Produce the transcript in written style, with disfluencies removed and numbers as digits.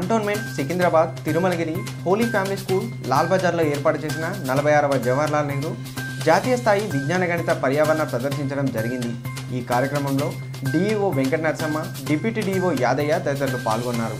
Cantonment Secunderabad Tirumalagiri holy family school Lal బజార్లో ఏర్పాటు చేసిన 46వ జవహర్లాల్ నెహ్రూ జాతీయ స్థాయి విజ్ఞాన గణిత పర్యావరణ ప్రదర్శించడం జరిగింది. ఈ కార్యక్రమంలో DEO Venkata Narasamma, deputy DEO Yadaiah తదితరులు పాల్గొన్నారు.